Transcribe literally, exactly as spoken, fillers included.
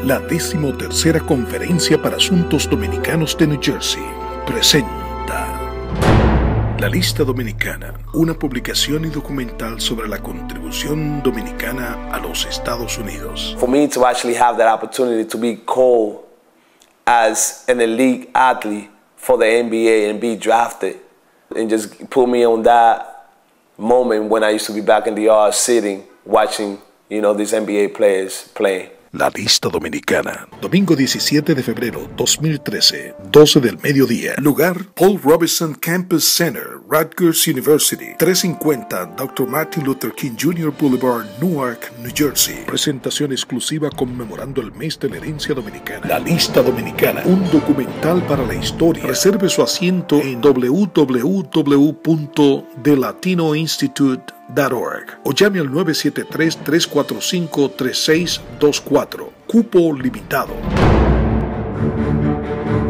La decimotercera Conferencia para Asuntos Dominicanos de New Jersey presenta La Lista Dominicana, una publicación y documental sobre la contribución dominicana a los Estados Unidos. For me to actually have that opportunity to be called as an elite athlete for the N B A and be drafted and just put me on that moment when I used to be back in the yard sitting, watching, you know, these N B A players play. La Lista Dominicana, domingo diecisiete de febrero dos mil trece, doce del mediodía. Lugar, Paul Robeson Campus Center, Rutgers University, trescientos cincuenta doctor Martin Luther King junior Boulevard, Newark, New Jersey. Presentación exclusiva conmemorando el mes de la herencia dominicana. La Lista Dominicana, un documental para la historia. Reserve su asiento en w w w punto the latino institute punto org o llame al nueve siete tres, tres cuatro cinco, tres seis dos cuatro. Cupo limitado.